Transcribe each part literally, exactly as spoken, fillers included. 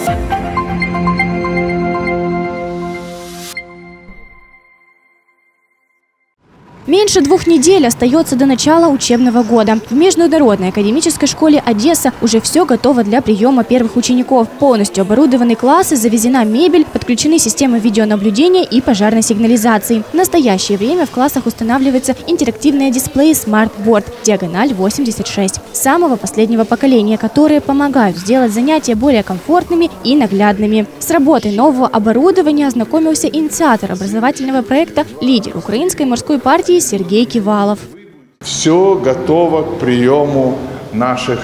Меньше двух недель остается до начала учебного года. В Международной академической школе Одесса уже все готово для приема первых учеников. Полностью оборудованы классы, завезена мебель, подключены системы видеонаблюдения и пожарной сигнализации. В настоящее время в классах устанавливается интерактивные дисплеи Smart Board диагональ восемьдесят шесть самого последнего поколения, которые помогают сделать занятия более комфортными и наглядными. С работой нового оборудования ознакомился инициатор образовательного проекта, лидер Украинской морской партии Сергей Кивалов. Все готово к приему наших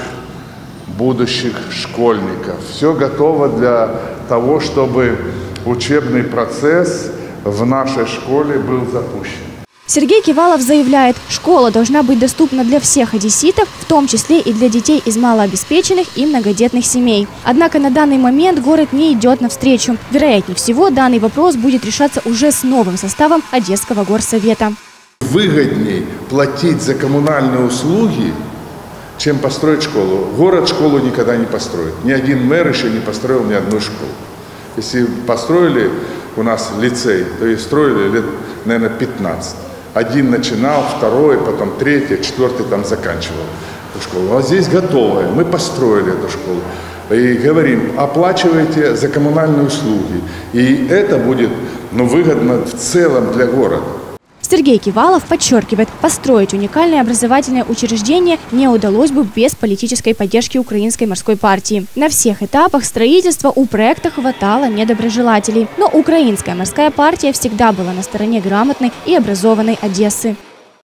будущих школьников. Все готово для того, чтобы учебный процесс в нашей школе был запущен. Сергей Кивалов заявляет, школа должна быть доступна для всех одесситов, в том числе и для детей из малообеспеченных и многодетных семей. Однако на данный момент город не идет навстречу. Вероятнее всего, данный вопрос будет решаться уже с новым составом Одесского горсовета. Выгодней платить за коммунальные услуги, чем построить школу. Город школу никогда не построит. Ни один мэр еще не построил ни одну школу. Если построили у нас лицей, то и строили лет, наверное, пятнадцать. Один начинал, второй, потом третий, четвертый там заканчивал эту школу. А здесь готовая. Мы построили эту школу. И говорим, оплачивайте за коммунальные услуги. И это будет, ну, выгодно в целом для города. Сергей Кивалов подчеркивает, построить уникальное образовательное учреждение не удалось бы без политической поддержки Украинской морской партии. На всех этапах строительства у проекта хватало недоброжелателей. Но Украинская морская партия всегда была на стороне грамотной и образованной Одессы.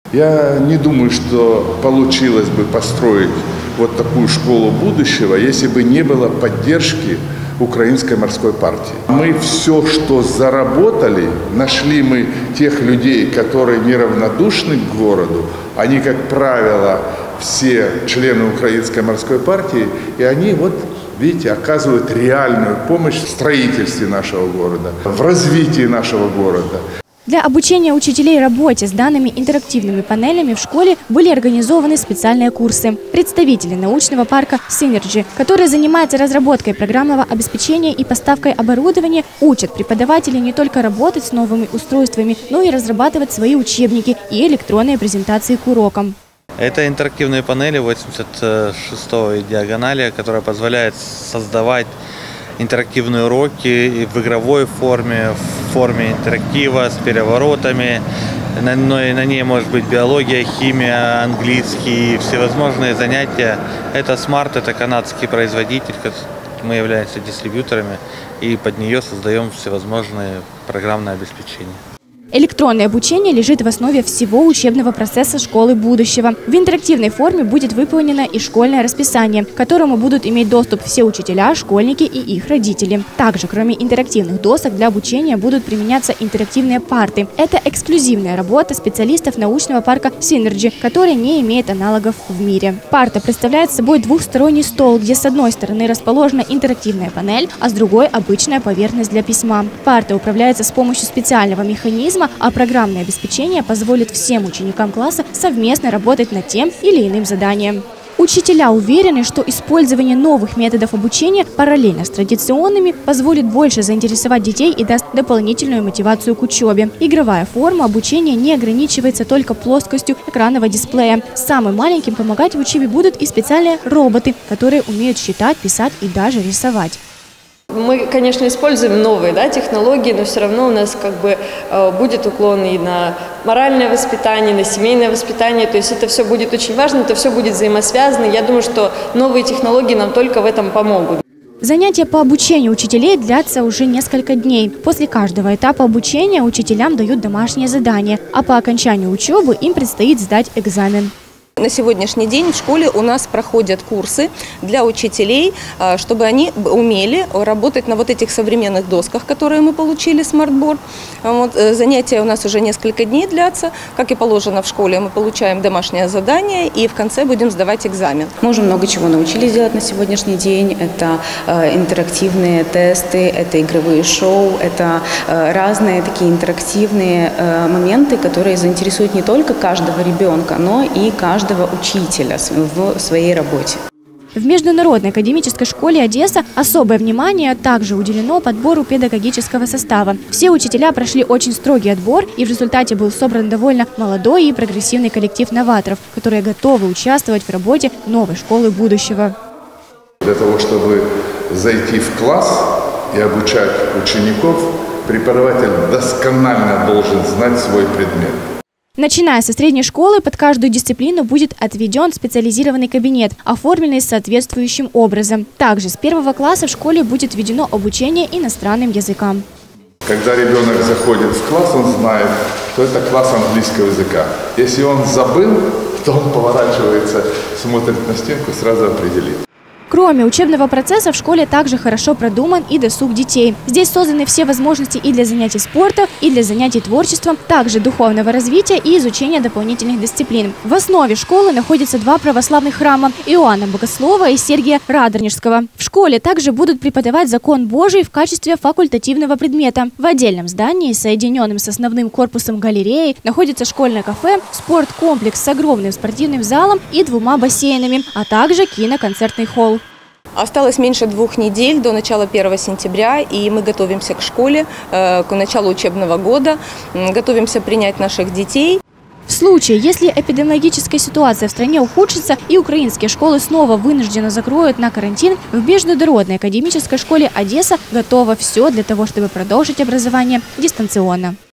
Я не думаю, что получилось бы построить вот такую школу будущего, если бы не было поддержки Украинской морской партии. Мы все, что заработали, нашли мы тех людей, которые неравнодушны к городу. Они, как правило, все члены Украинской морской партии, и они, вот, видите, оказывают реальную помощь в строительстве нашего города, в развитии нашего города. Для обучения учителей работе с данными интерактивными панелями в школе были организованы специальные курсы. Представители научного парка Synergy, который занимается разработкой программного обеспечения и поставкой оборудования, учат преподавателей не только работать с новыми устройствами, но и разрабатывать свои учебники и электронные презентации к урокам. Это интерактивные панели восемьдесят шестой диагонали, которая позволяет создавать интерактивные уроки в игровой форме, в форме интерактива, с переворотами. На, на ней может быть биология, химия, английский, всевозможные занятия. Это Smart, это канадский производитель, мы являемся дистрибьюторами, и под нее создаем всевозможные программные обеспечения. Электронное обучение лежит в основе всего учебного процесса школы будущего. В интерактивной форме будет выполнено и школьное расписание, к которому будут иметь доступ все учителя, школьники и их родители. Также, кроме интерактивных досок, для обучения будут применяться интерактивные парты. Это эксклюзивная работа специалистов научного парка Synergy, который не имеет аналогов в мире. Парта представляет собой двухсторонний стол, где с одной стороны расположена интерактивная панель, а с другой – обычная поверхность для письма. Парта управляется с помощью специального механизма, а программное обеспечение позволит всем ученикам класса совместно работать над тем или иным заданием. Учителя уверены, что использование новых методов обучения параллельно с традиционными позволит больше заинтересовать детей и даст дополнительную мотивацию к учебе. Игровая форма обучения не ограничивается только плоскостью экранного дисплея. Самым маленьким помогать в учебе будут и специальные роботы, которые умеют считать, писать и даже рисовать. Мы, конечно, используем новые, да, технологии, но все равно у нас как бы э, будет уклон и на моральное воспитание, на семейное воспитание. То есть это все будет очень важно, это все будет взаимосвязано. Я думаю, что новые технологии нам только в этом помогут. Занятия по обучению учителей длятся уже несколько дней. После каждого этапа обучения учителям дают домашнее задание, а по окончанию учебы им предстоит сдать экзамен. На сегодняшний день в школе у нас проходят курсы для учителей, чтобы они умели работать на вот этих современных досках, которые мы получили, смартборд. Вот, занятия у нас уже несколько дней длятся. Как и положено в школе, мы получаем домашнее задание и в конце будем сдавать экзамен. Мы уже много чего научились делать на сегодняшний день. Это э, интерактивные тесты, это игровые шоу, это э, разные такие интерактивные э, моменты, которые заинтересуют не только каждого ребенка, но и каждого учителя в своей работе. В Международной академической школе Одесса особое внимание также уделено подбору педагогического состава. Все учителя прошли очень строгий отбор, и в результате был собран довольно молодой и прогрессивный коллектив новаторов, которые готовы участвовать в работе новой школы будущего. Для того, чтобы зайти в класс и обучать учеников, преподаватель досконально должен знать свой предмет. Начиная со средней школы, под каждую дисциплину будет отведен специализированный кабинет, оформленный соответствующим образом. Также с первого класса в школе будет введено обучение иностранным языкам. Когда ребенок заходит в класс, он знает, что это класс английского языка. Если он забыл, то он поворачивается, смотрит на стенку и сразу определит. Кроме учебного процесса, в школе также хорошо продуман и досуг детей. Здесь созданы все возможности и для занятий спорта, и для занятий творчеством, также духовного развития и изучения дополнительных дисциплин. В основе школы находятся два православных храма – Иоанна Богослова и Сергия Радонежского. В школе также будут преподавать закон Божий в качестве факультативного предмета. В отдельном здании, соединенном с основным корпусом галереи, находится школьное кафе, спорткомплекс с огромным спортивным залом и двумя бассейнами, а также киноконцертный холл. Осталось меньше двух недель до начала первого сентября, и мы готовимся к школе, к началу учебного года, готовимся принять наших детей. В случае, если эпидемиологическая ситуация в стране ухудшится и украинские школы снова вынужденно закроют на карантин, в Международной академической школе Одесса готово все для того, чтобы продолжить образование дистанционно.